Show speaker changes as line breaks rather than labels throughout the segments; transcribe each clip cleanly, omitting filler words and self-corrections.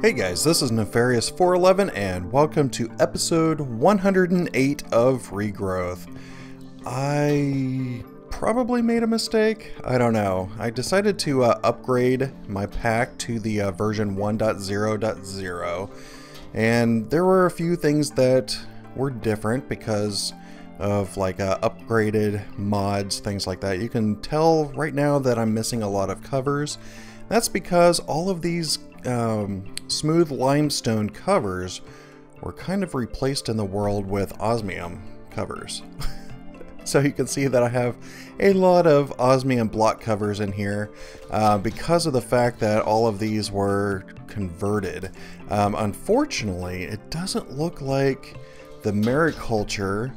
Hey guys, this is Nefarious411 and welcome to episode 108 of Regrowth. I probably made a mistake. I don't know. I decided to upgrade my pack to the version 1.0.0 and there were a few things that were different because of like upgraded mods, things like that. You can tell right now that I'm missing a lot of covers. That's because all of these smooth limestone covers were kind of replaced in the world with osmium covers. So you can see that I have a lot of osmium block covers in here because of the fact that all of these were converted. Unfortunately, it doesn't look like the mariculture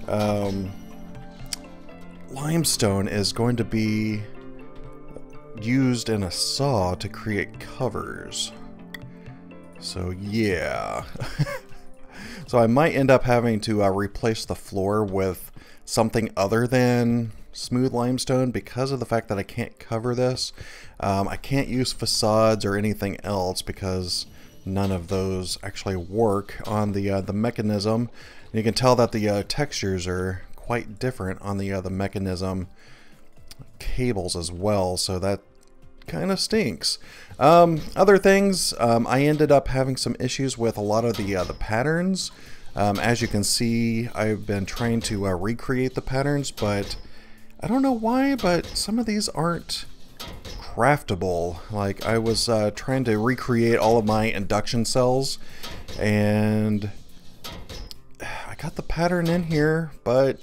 limestone is going to be used in a saw to create covers. So yeah. So I might end up having to replace the floor with something other than smooth limestone because of the fact that I can't cover this. I can't use facades or anything else because none of those actually work on the mechanism. And you can tell that the textures are quite different on the mechanism cables as well, so that kind of stinks. Other things, I ended up having some issues with a lot of the patterns. As you can see, I've been trying to recreate the patterns, but I don't know why, but some of these aren't craftable. Like I was trying to recreate all of my induction cells, and I got the pattern in here, but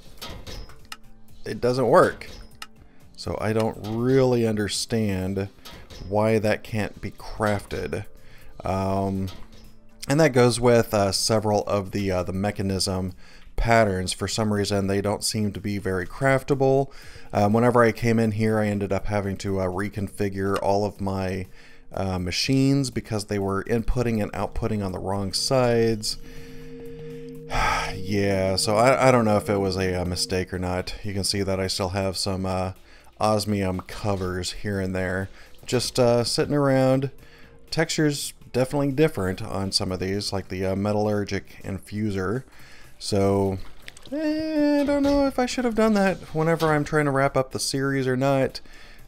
it doesn't work. So I don't really understand why that can't be crafted. And that goes with several of the mechanism patterns. For some reason, they don't seem to be very craftable. Whenever I came in here, I ended up having to reconfigure all of my machines because they were inputting and outputting on the wrong sides. Yeah, so I don't know if it was a mistake or not. You can see that I still have some osmium covers here and there just sitting around. Textures definitely different on some of these, like the metallurgic infuser. So I don't know if I should have done that whenever I'm trying to wrap up the series or not.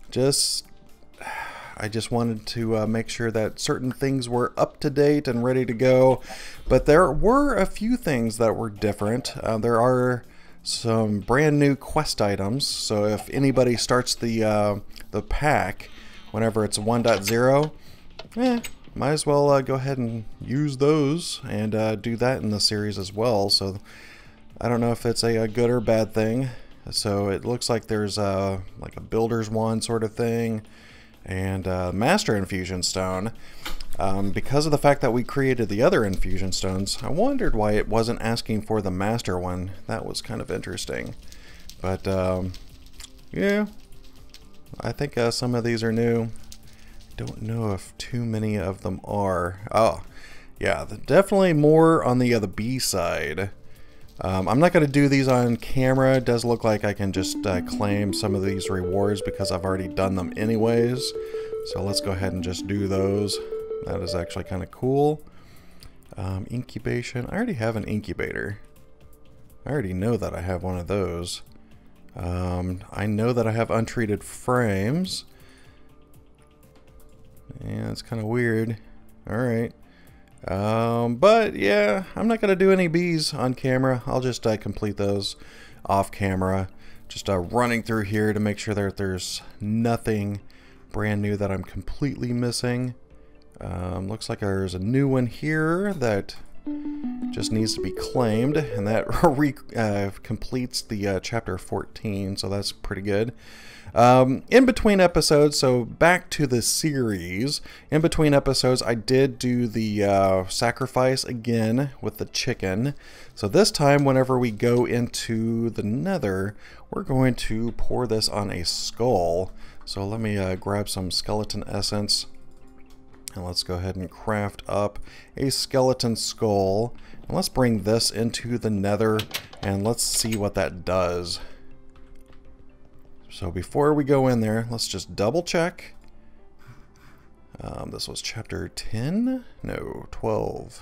I just wanted to make sure that certain things were up to date and ready to go, but there were a few things that were different. There are some brand new quest items, so if anybody starts the pack whenever it's 1.0, might as well go ahead and use those and do that in the series as well. So I don't know if it's a good or bad thing. So it looks like there's like a builder's wand sort of thing and master infusion stone. Because of the fact that we created the other infusion stones, I wondered why it wasn't asking for the master one. That was kind of interesting. But yeah, I think some of these are new. Don't know if too many of them are. Oh, yeah, definitely more on the B side. I'm not going to do these on camera. It does look like I can just claim some of these rewards because I've already done them anyways. So let's go ahead and just do those. That is actually kind of cool. Incubation. I already have an incubator. I already know that I have one of those. I know that I have untreated frames. Yeah, it's kind of weird. Alright. But yeah, I'm not going to do any bees on camera. I'll just complete those off camera. Just running through here to make sure that there's nothing brand new that I'm completely missing. Looks like there's a new one here that just needs to be claimed, and that completes the chapter 14, so that's pretty good. In between episodes, so back to the series, in between episodes I did do the sacrifice again with the chicken. So this time whenever we go into the nether, we're going to pour this on a skull. So let me grab some skeleton essence. And let's go ahead and craft up a skeleton skull. And let's bring this into the nether and let's see what that does. So before we go in there, let's just double check. This was chapter 10? No, 12.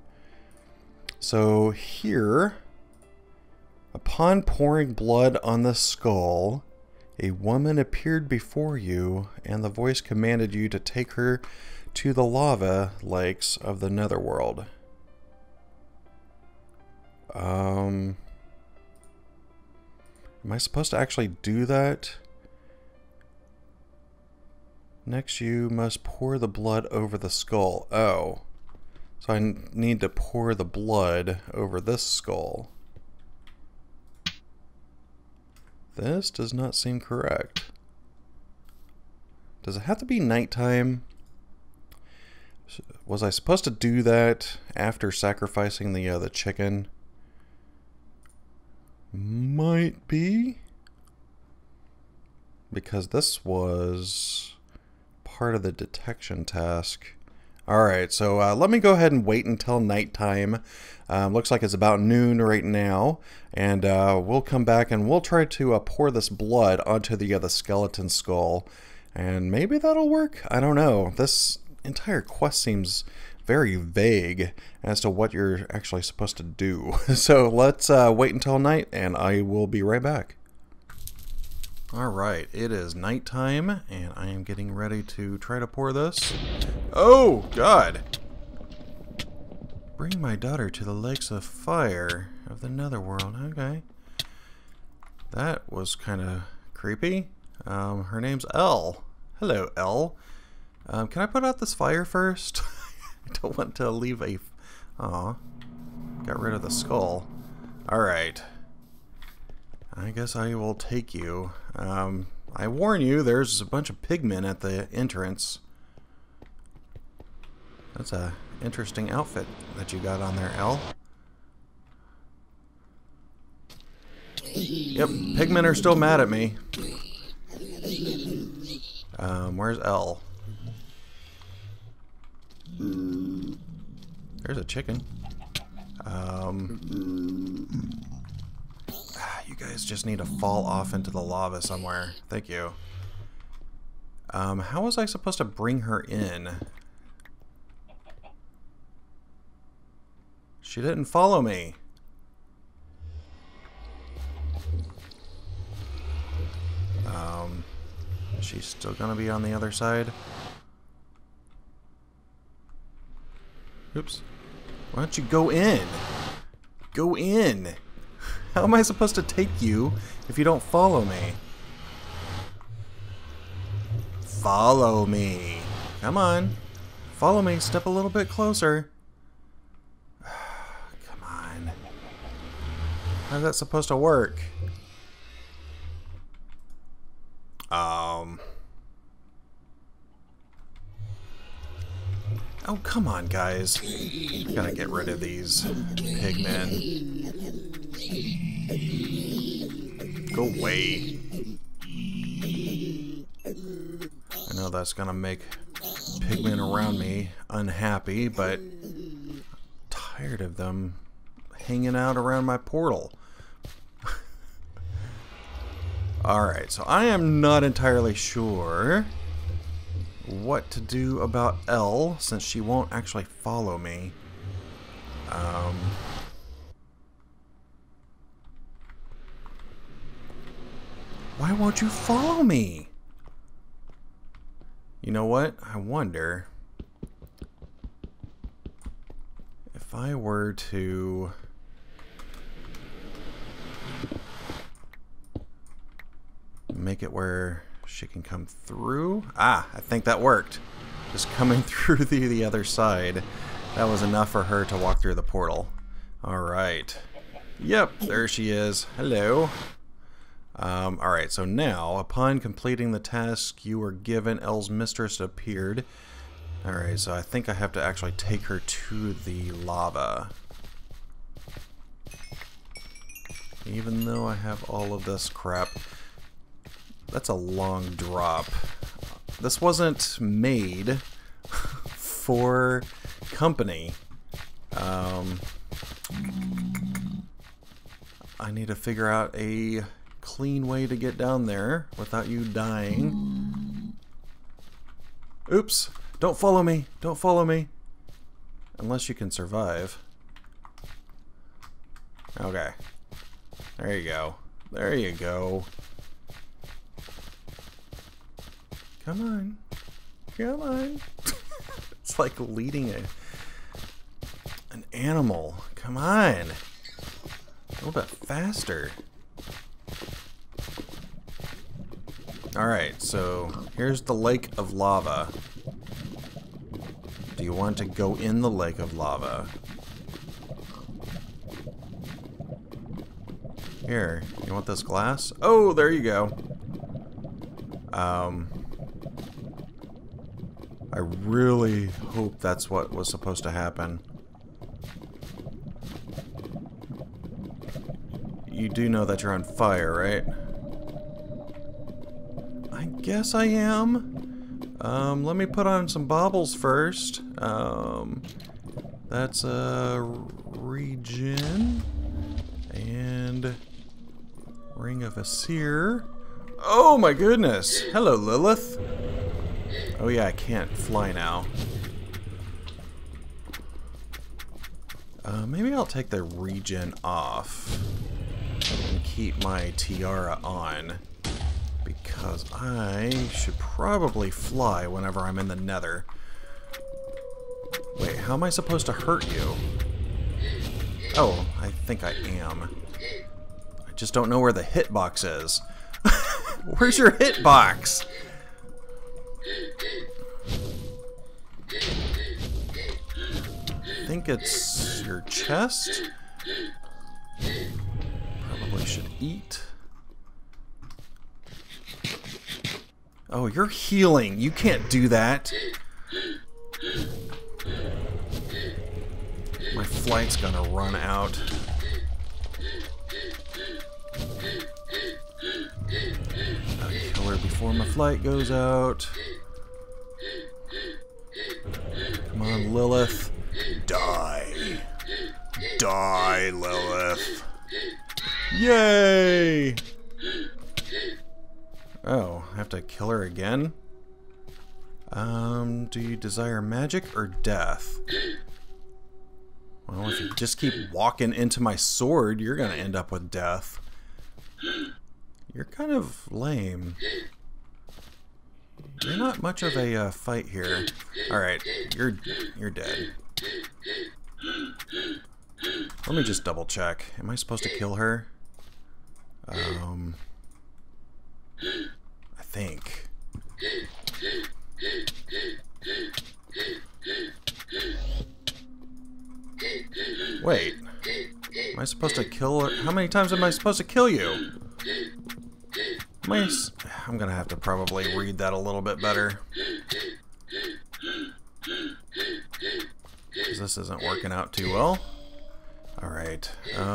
So here, upon pouring blood on the skull, a woman appeared before you, and the voice commanded you to take her to the lava lakes of the netherworld. Am I supposed to actually do that? Next, you must pour the blood over the skull. Oh. So I need to pour the blood over this skull. This does not seem correct. Does it have to be nighttime? Was I supposed to do that after sacrificing the chicken? Might be. Because this was part of the detection task. Alright, so let me go ahead and wait until nighttime. Looks like it's about noon right now. And we'll come back and we'll try to pour this blood onto the skeleton skull. And maybe that'll work? I don't know. This entire quest seems very vague as to what you're actually supposed to do. So let's wait until night and I will be right back. Alright, it is nighttime, and I am getting ready to try to pour this. Oh, God! Bring my daughter to the lakes of fire of the netherworld. Okay. That was kind of creepy. Her name's Elle. Hello, Elle. Can I put out this fire first? I don't want to leave a... Aw. Got rid of the skull. Alright. I guess I will take you. I warn you, there's a bunch of pigmen at the entrance. That's a interesting outfit that you got on there, Elle. Yep, pigmen are still mad at me. Where's Elle? There's a chicken. You guys just need to fall off into the lava somewhere. Thank you. How was I supposed to bring her in? She didn't follow me. She's still gonna be on the other side. Oops. Why don't you go in? Go in! How am I supposed to take you if you don't follow me? Follow me. Come on. Follow me. Step a little bit closer. Come on. How's that supposed to work? Oh, come on, guys. I gotta get rid of these pigmen. Go away. I know that's gonna make pigmen around me unhappy, but I'm tired of them hanging out around my portal. Alright, so I am not entirely sure what to do about Elle, since she won't actually follow me. Why won't you follow me? You know what? I wonder if I were to... make it where she can come through. Ah, I think that worked. Just coming through the other side. That was enough for her to walk through the portal. Alright. Yep, there she is. Hello. Alright, so now, upon completing the task you were given, Elle's mistress appeared. Alright, so I think I have to actually take her to the lava. Even though I have all of this crap. That's a long drop. This wasn't made for company. I need to figure out a clean way to get down there without you dying. Oops. Don't follow me. Don't follow me. Unless you can survive. Okay. There you go. There you go. Come on. Come on. It's like leading an animal. Come on. A little bit faster. Alright, so here's the lake of lava. Do you want to go in the lake of lava? Here, you want this glass? Oh, there you go. I really hope that's what was supposed to happen. You do know that you're on fire, right? I guess I am. Let me put on some baubles first. That's a regen. And Ring of Asir. Oh my goodness! Hello, Lilith. Oh yeah, I can't fly now. Maybe I'll take the regen off and keep my tiara on, because I should probably fly whenever I'm in the nether. Wait, how am I supposed to hurt you? Oh, I think I am. I just don't know where the hitbox is. Where's your hitbox? I think it's your chest. Probably should eat. Oh, you're healing. You can't do that. My flight's gonna run out. Gotta kill her before my flight goes out. Come on, Lilith. Die. Die, Lilith. Yay! Oh, I have to kill her again? Do you desire magic or death? Well, if you just keep walking into my sword, you're gonna end up with death. You're kind of lame. You're not much of a fight here. Alright, you're dead. Let me just double check. Am I supposed to kill her? I think. Wait. Am I supposed to kill her? How many times am I supposed to kill you? I'm gonna have to probably read that a little bit better. Because this isn't working out too well. Alright.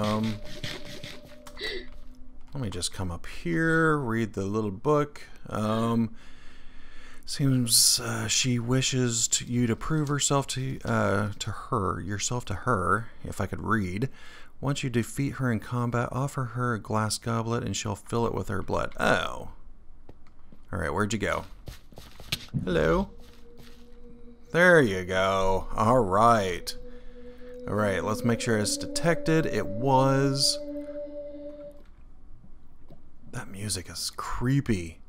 Let me just come up here, read the little book. Seems she wishes you to prove herself to her, if I could read. Once you defeat her in combat, offer her a glass goblet and she'll fill it with her blood. Oh. Alright, where'd you go? Hello? There you go. Alright. Alright, let's make sure it's detected. It was. That music is creepy.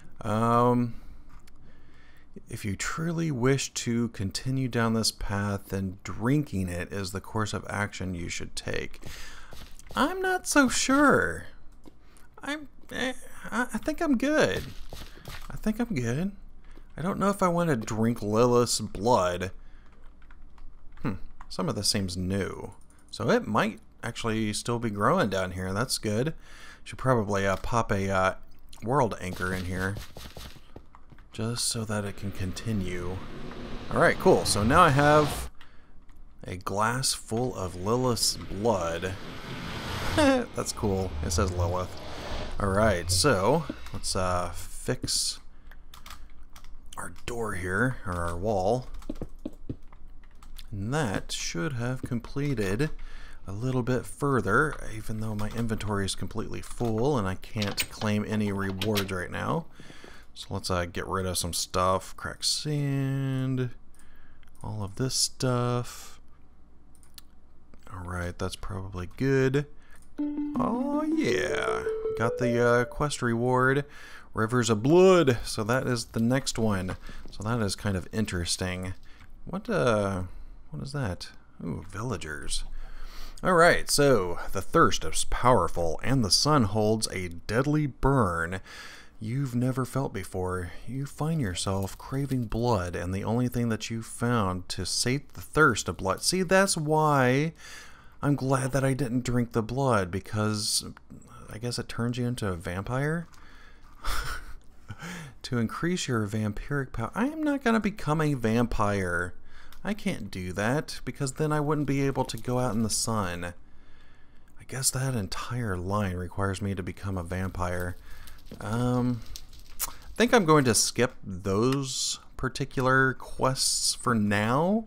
If you truly wish to continue down this path, then drinking it is the course of action you should take. I'm not so sure. I think I'm good. I think I'm good. I don't know if I want to drink Lilith's blood. Some of this seems new. So it might actually still be growing down here. That's good. Should probably pop a world anchor in here, just so that it can continue. Alright, cool. So now I have a glass full of Lilith's blood. That's cool. It says Lilith. Alright, so let's fix our door here, or our wall. And that should have completed a little bit further, even though my inventory is completely full and I can't claim any rewards right now. So let's get rid of some stuff. Crack sand. All of this stuff. Alright, that's probably good. Oh yeah. Got the quest reward. Rivers of Blood. So that is the next one. So that is kind of interesting. What is that? Ooh, villagers. Alright, so the thirst is powerful and the sun holds a deadly burn you've never felt before. You find yourself craving blood, and the only thing that you found to sate the thirst of blood. See, that's why I'm glad that I didn't drink the blood, because I guess it turns you into a vampire? To increase your vampiric power. I am not going to become a vampire. I can't do that, because then I wouldn't be able to go out in the sun. I guess that entire line requires me to become a vampire. I think I'm going to skip those particular quests for now.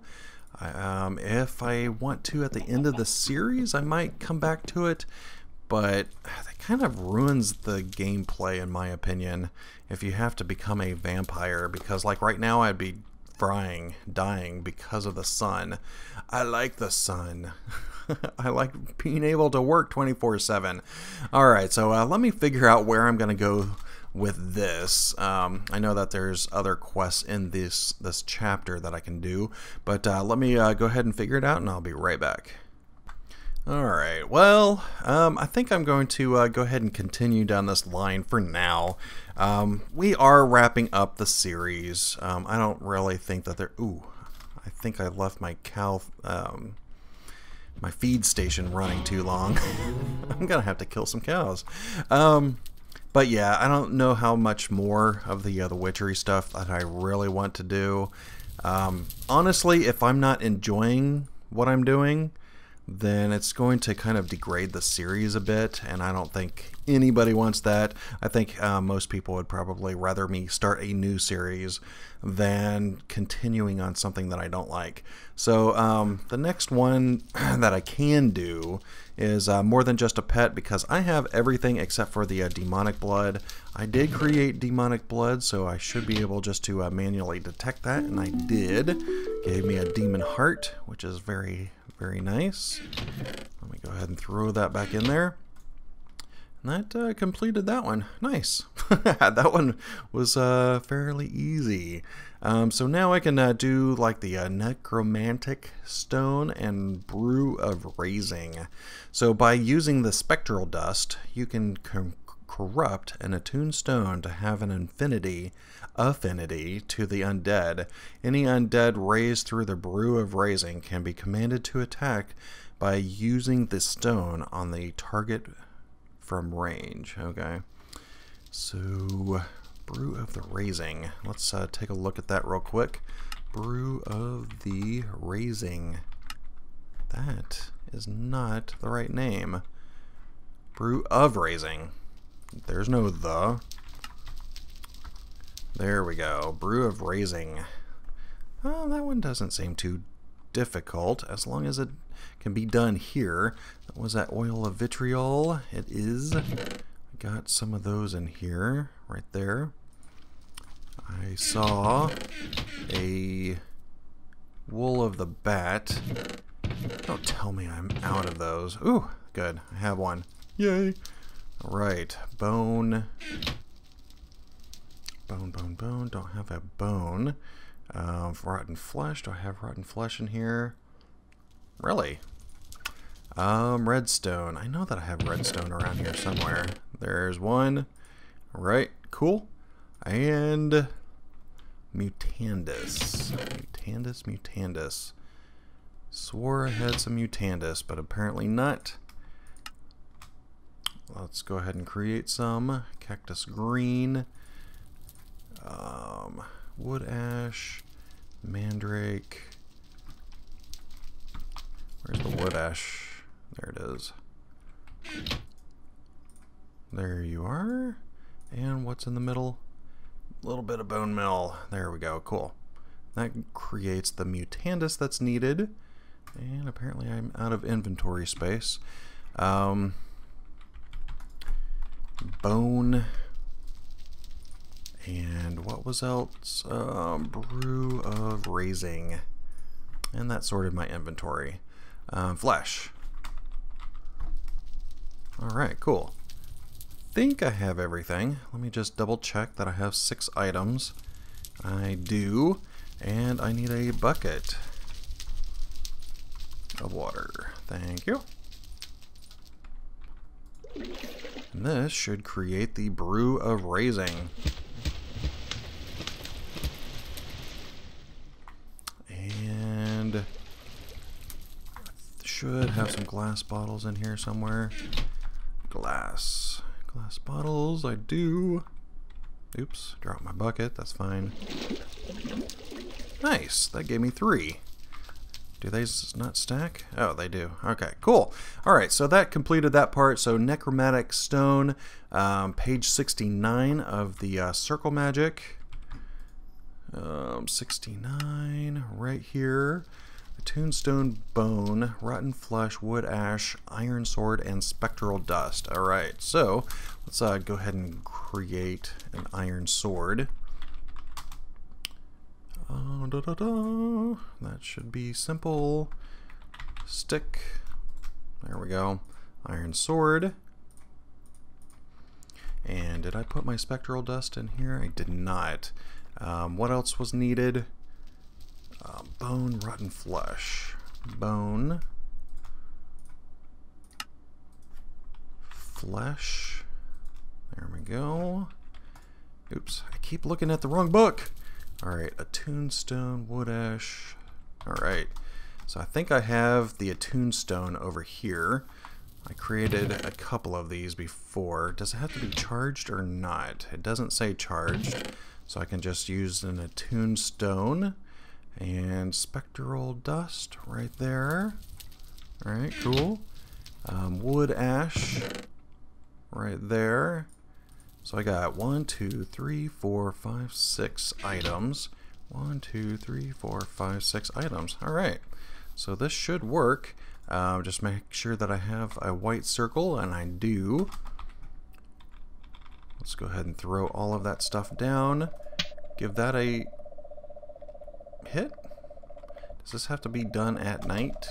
If I want to at the end of the series, I might come back to it, but that kind of ruins the gameplay in my opinion if you have to become a vampire, because like right now I'd be dying because of the sun. I like the sun. I like being able to work 24/7. Alright, so let me figure out where I'm going to go with this. I know that there's other quests in this chapter that I can do, but let me go ahead and figure it out, and I'll be right back. Alright, well, I think I'm going to go ahead and continue down this line for now. We are wrapping up the series. I don't really think that ooh, I think I left my cow... my feed station running too long. I'm gonna have to kill some cows. But yeah, I don't know how much more of the witchery stuff that I really want to do. Honestly, if I'm not enjoying what I'm doing, then it's going to kind of degrade the series a bit, and I don't think anybody wants that. I think most people would probably rather me start a new series than continuing on something that I don't like. So the next one that I can do is More Than Just a Pet, because I have everything except for the demonic blood. I did create demonic blood, so I should be able just to manually detect that, and I did. Gave me a demon heart, which is very nice. Let me go ahead and throw that back in there. And that completed that one. Nice. That one was fairly easy. So now I can do like the necromantic stone and brew of raising. So by using the spectral dust, you can corrupt an attuned stone to have an affinity to the undead. Any undead raised through the brew of raising can be commanded to attack by using the stone on the target from range. Okay, so brew of the raising. Let's take a look at that real quick. Brew of the raising. That is not the right name. Brew of raising. There's no the. There we go. Brew of raising. Oh, that one doesn't seem too difficult, as long as it can be done here. Was that oil of vitriol? It is. I got some of those in here, right there. I saw a wool of the bat. Don't tell me I'm out of those. Ooh, good. I have one. Yay. Alright, bone. Bone. Don't have a bone. Rotten flesh. Do I have rotten flesh in here? Really? Redstone. I know that I have redstone around here somewhere. There's one. Right, cool. And Mutandis. Mutandis. Swore I had some Mutandis, but apparently not. Let's go ahead and create some. Cactus green. Wood ash. Mandrake. Where's the wood ash? There it is. There you are. And what's in the middle? A little bit of bone meal. There we go. Cool. That creates the Mutandis that's needed. And apparently I'm out of inventory space. Bone And what was else? Brew of Raising. And that sorted my inventory. Flesh. Alright, cool. Think I have everything. Let me just double check that I have 6 items. I do. And I need a bucket of water. Thank you. And this should create the Brew of Raising. And should have some glass bottles in here somewhere. Glass bottles, I do. Oops, dropped my bucket, that's fine. Nice, that gave me 3. Do they not stack? Oh, they do. Okay, cool. Alright, so that completed that part. So Necromantic Stone, page 69 of the Circle Magic. 69, right here. Tombstone Bone, Rotten Flesh, Wood Ash, Iron Sword, and Spectral Dust. Alright, so let's go ahead and create an Iron Sword. That should be simple. Stick. There we go. Iron Sword. And did I put my Spectral Dust in here? I did not. What else was needed? Bone, Rotten Flesh. Bone. Flesh. There we go. Oops, I keep looking at the wrong book. Alright, a Tombstone, Wood Ash. Alright, so I think I have the Tombstone over here. I created a couple of these before. Does it have to be charged or not? It doesn't say charged, so I can just use an attuned stone. And Spectral Dust right there. Alright, cool. Wood Ash right there. So I got 1, 2, 3, 4, 5, 6 items. 1, 2, 3, 4, 5, 6 items. Alright, so this should work. Just make sure that I have a white circle, and I do. Let's go ahead and throw all of that stuff down. Give that a hit. Does this have to be done at night?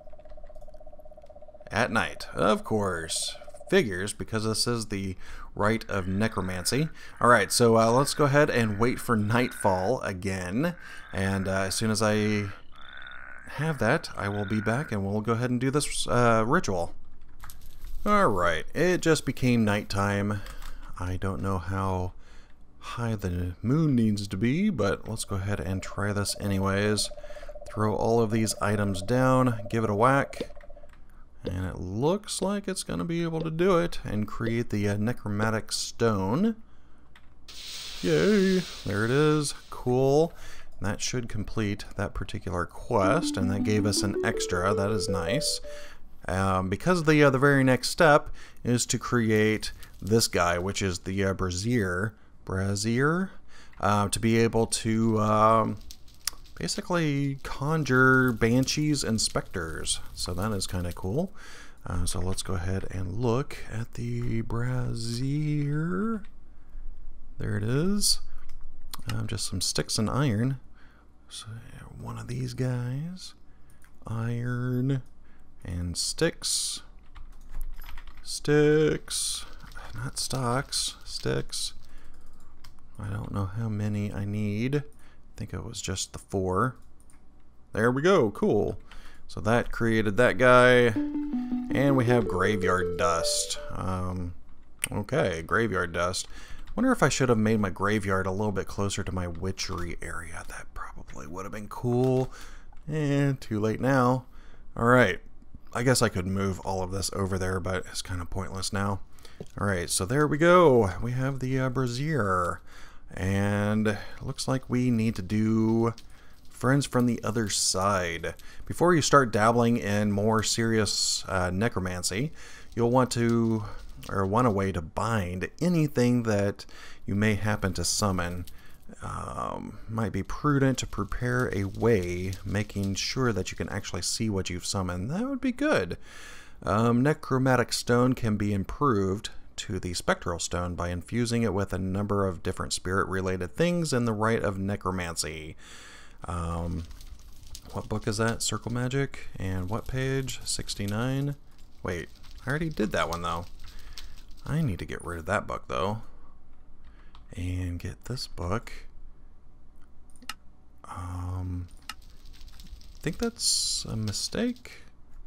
At night, of course. Figures, because this is the rite of necromancy. Alright, so let's go ahead and wait for nightfall again. And as soon as I have that, I will be back and we'll go ahead and do this ritual. Alright, it just became nighttime. I don't know how high the moon needs to be, but let's go ahead and try this anyways. Throw all of these items down, give it a whack. And it looks like it's going to be able to do it and create the necromantic stone. Yay! There it is. Cool. That should complete that particular quest, and that gave us an extra. That is nice. Because the very next step is to create this guy, which is the brazier, to be able to basically conjure banshees and specters. So that is kind of cool. So let's go ahead and look at the brazier. There it is. Just some sticks and iron. So one of these guys. Iron and sticks. Sticks. Not stocks. Sticks. I don't know how many I need. I think it was just the 4. There we go. Cool. So that created that guy. And we have graveyard dust. Okay, graveyard dust. Wonder if I should have made my graveyard a little bit closer to my witchery area. That probably would have been cool. And too late now. Alright. I guess I could move all of this over there, but it's kind of pointless now. Alright, so there we go. We have the brazier. And it looks like we need to do friends from the other side. Before you start dabbling in more serious necromancy, you'll want to, or want a way to bind anything that you may happen to summon. Might be prudent to prepare a way, making sure that you can actually see what you've summoned. That would be good. Necromantic stone can be improved to the spectral stone by infusing it with a number of different spirit-related things in the rite of necromancy. What book is that? Circle Magic. And what page? 69. Wait, I already did that one though. I need to get rid of that book though. And get this book. I think that's a mistake.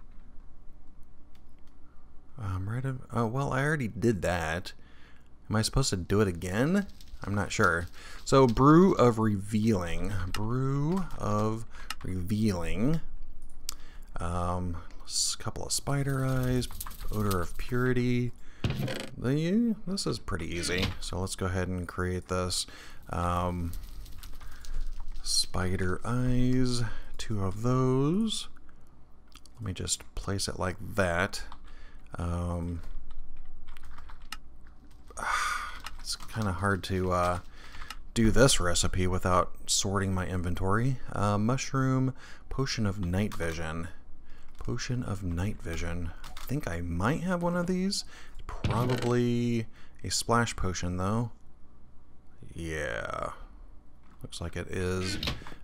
Oh, well, I already did that. Am I supposed to do it again? I'm not sure. So, Brew of Revealing. Brew of Revealing. A couple of spider eyes. Odor of Purity. This is pretty easy. So, let's go ahead and create this. Spider eyes. 2 of those. Let me just place it like that. It's kind of hard to do this recipe without sorting my inventory. Mushroom, Potion of Night Vision. Potion of Night Vision. I think I might have one of these. Probably a splash potion though. Yeah. Looks like it is.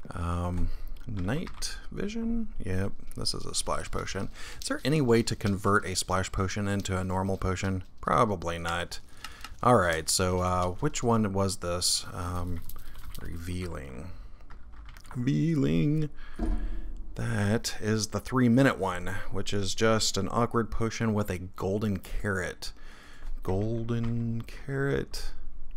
Night Vision? Yep, this is a splash potion. Is there any way to convert a splash potion into a normal potion? Probably not. Alright, so which one was this? Revealing. Revealing. That is the 3-minute one, which is just an awkward potion with a golden carrot. Golden carrot.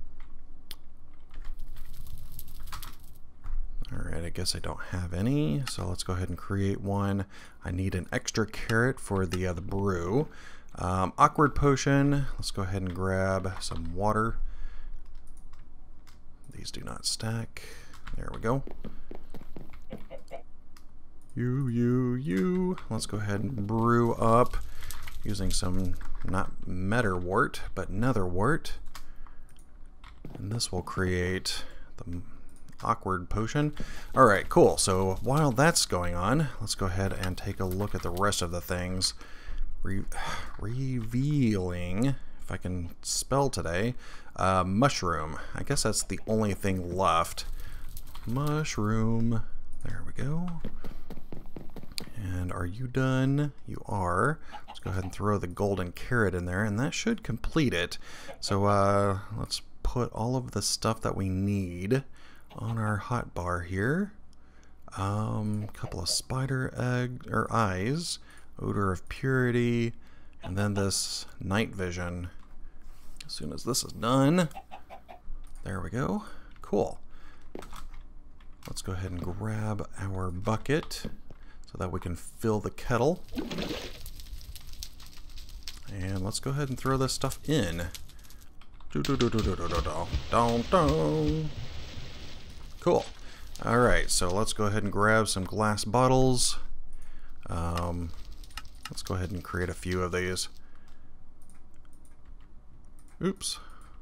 Alright, I guess I don't have any, so let's go ahead and create one. I need an extra carrot for the brew. Awkward potion. Let's go ahead and grab some water. These do not stack. There we go. Let's go ahead and brew up using some, not Metterwort, but Netherwort. And this will create the awkward potion. Alright, cool. So while that's going on, let's go ahead and take a look at the rest of the things. Revealing, if I can spell today. Mushroom. I guess that's the only thing left. Mushroom. There we go. And are you done? You are. Let's go ahead and throw the golden carrot in there, and that should complete it. So let's put all of the stuff that we need on our hot bar here. Couple of spider eyes, odor of purity, and then this night vision. As soon as this is done, there we go. Cool. Let's go ahead and grab our bucket so that we can fill the kettle. And let's go ahead and throw this stuff in. Cool. Alright, so let's go ahead and grab some glass bottles. Let's go ahead and create a few of these. Oops.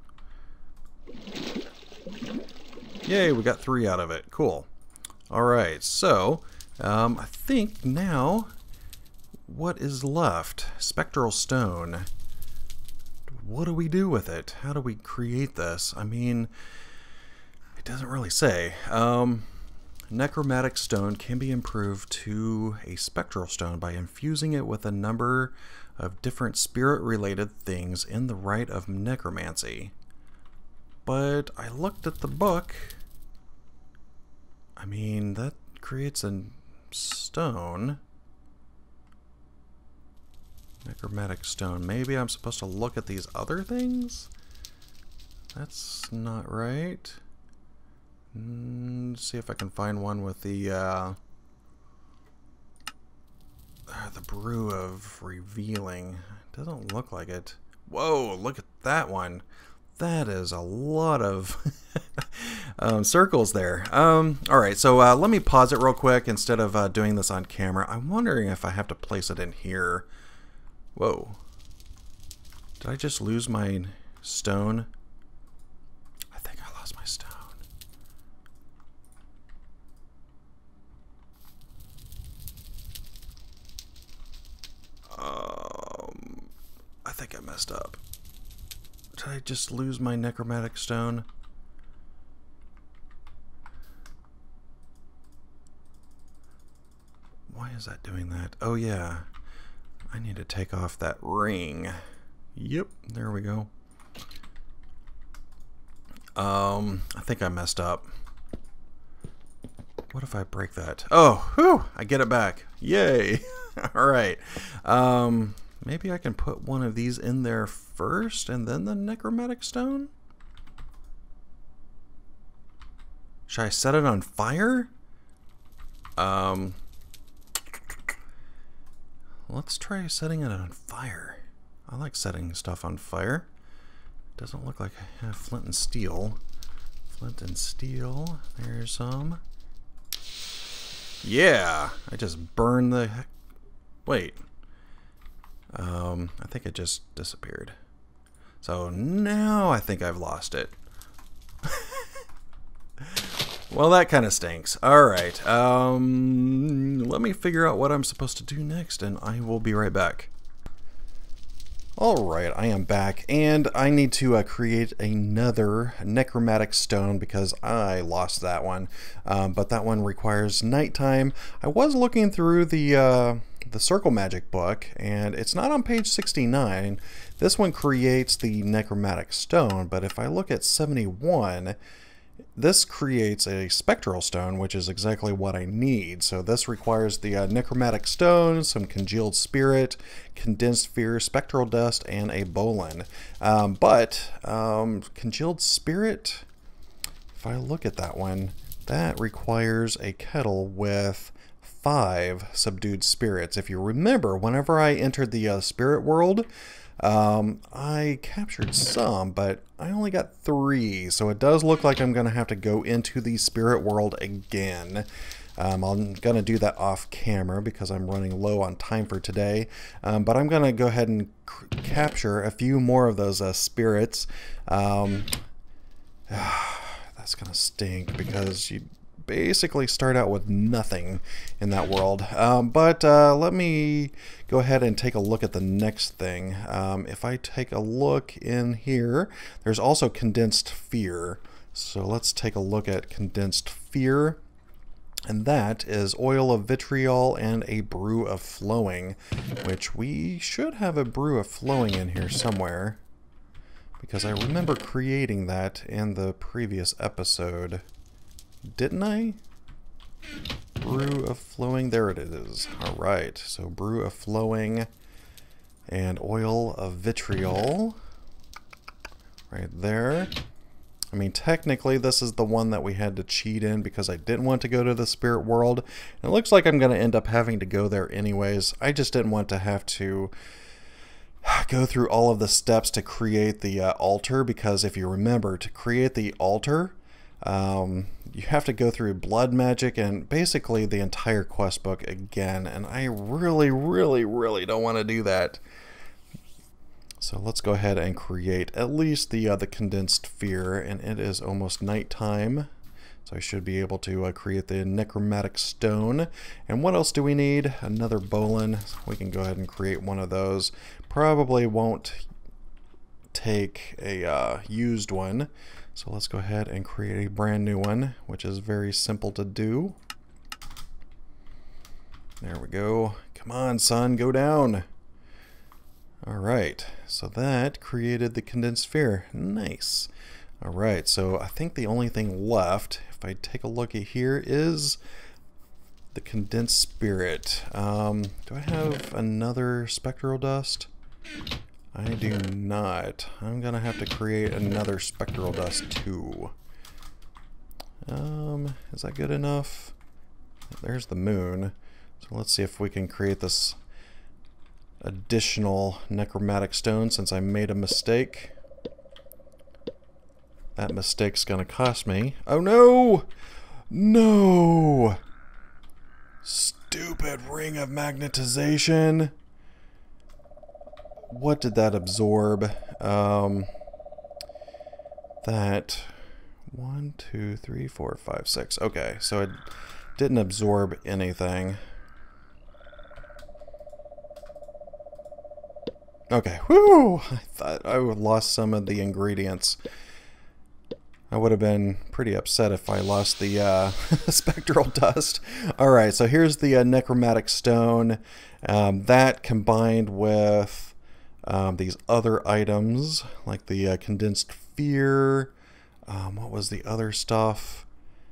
Yay, we got 3 out of it. Cool. Alright, so I think now what is left? Spectral stone. What do we do with it? How do we create this? I mean, it doesn't really say. Necromantic stone can be improved to a spectral stone by infusing it with a number of different spirit-related things in the rite of necromancy. But I looked at the book. I mean, that creates a stone. Necromantic stone. Maybe I'm supposed to look at these other things? That's not right. See if I can find one with the brew of revealing. Doesn't look like it. Whoa, look at that one. That is a lot of circles there. Alright, so let me pause it real quick instead of doing this on camera. I'm wondering if I have to place it in here. Whoa. Did I just lose my stone? I think I lost my stone. I think I messed up. Did I just lose my necromantic stone? Why is that doing that? Oh yeah. I need to take off that ring. Yep, there we go. I think I messed up. What if I break that? Oh, whew, I get it back. Yay. Alright. Maybe I can put one of these in there first and then the necromantic stone? Should I set it on fire? Let's try setting it on fire. I like setting stuff on fire. Doesn't look like I have flint and steel. Flint and steel. There's some. Yeah! I just burned the heck. Wait. I think it just disappeared. So now I think I've lost it. Well, that kind of stinks. Alright. Let me figure out what I'm supposed to do next, and I will be right back. Alright, I am back, and I need to create another necromantic stone because I lost that one. But that one requires nighttime. I was looking through the Circle Magic book, and it's not on page 69. This one creates the necromantic stone, but if I look at 71, this creates a spectral stone, which is exactly what I need. So this requires the necromantic stone, some congealed spirit, condensed fear, spectral dust, and a bolin. Congealed spirit, if I look at that one, that requires a kettle with 5 subdued spirits. If you remember, whenever I entered the spirit world, I captured some, but I only got 3, so it does look like I'm going to have to go into the spirit world again. I'm going to do that off camera because I'm running low on time for today, but I'm going to go ahead and capture a few more of those spirits. That's going to stink because you basically start out with nothing in that world. Let me go ahead and take a look at the next thing. If I take a look in here, there's also condensed fear. So let's take a look at condensed fear. And that is oil of vitriol and a brew of flowing, which we should have a brew of flowing in here somewhere, because I remember creating that in the previous episode. Didn't I? Brew of flowing, there it is. Alright, so brew of flowing and oil of vitriol right there. I mean, technically this is the one that we had to cheat in because I didn't want to go to the spirit world. It looks like I'm going to end up having to go there anyways. I just didn't want to have to go through all of the steps to create the altar, because if you remember, to create the altar, you have to go through blood magic and basically the entire quest book again, and I really don't want to do that. So let's go ahead and create at least the condensed fear, and it is almost nighttime, so I should be able to create the necromantic stone. And what else do we need? Another bolin. We can go ahead and create one of those. Probably won't take a used one. So let's go ahead and create a brand new one, which is very simple to do. There we go. Come on, son, go down. Alright, so that created the condensed sphere. Nice. Alright, so I think the only thing left, if I take a look at here, is the condensed spirit. Do I have another spectral dust? I do not. I'm gonna have to create another spectral dust too. Is that good enough? There's the moon. So let's see if we can create this additional necromantic stone since I made a mistake. That mistake's gonna cost me. Oh no! No! Stupid ring of magnetization. What did that absorb? That 1, 2, 3, 4, 5, 6. Okay, so it didn't absorb anything. Okay, whoo! I thought I would lost some of the ingredients. I would have been pretty upset if I lost the spectral dust. Alright, so here's the necromantic stone. That combined with these other items, like the condensed fear. What was the other stuff?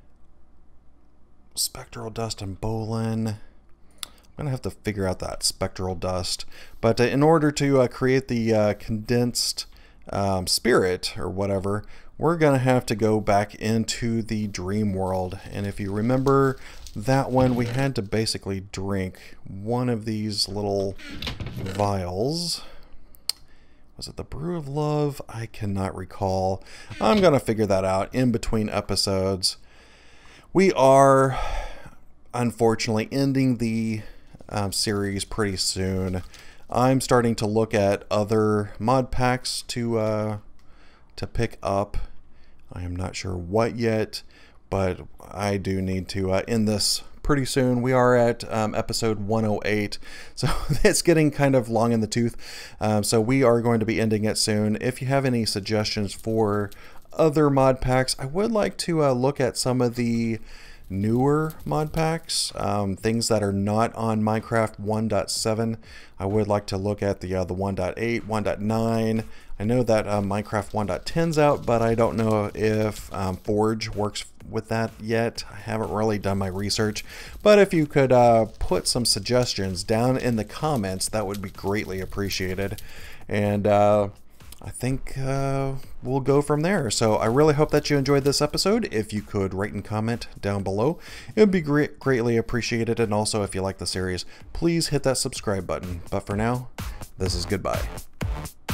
Spectral dust and Bolin. I'm going to have to figure out that spectral dust. But in order to create the condensed spirit or whatever, we're going to have to go back into the dream world. And if you remember that one, we had to basically drink one of these little vials. Was it the Brew of Love? I cannot recall. I'm going to figure that out in between episodes. We are, unfortunately, ending the series pretty soon. I'm starting to look at other mod packs to pick up. I am not sure what yet, but I do need to end this pretty soon. We are at episode 108, so it's getting kind of long in the tooth. So we are going to be ending it soon. If you have any suggestions for other mod packs, I would like to look at some of the newer mod packs, things that are not on Minecraft 1.7. I would like to look at the 1.8, 1.9. I know that Minecraft 1.10's out, but I don't know if Forge works with that yet. I haven't really done my research, but if you could put some suggestions down in the comments, that would be greatly appreciated. And I think we'll go from there. So I really hope that you enjoyed this episode. If you could rate and comment down below, it would be greatly appreciated. And also, if you like the series, please hit that subscribe button. But for now, this is goodbye.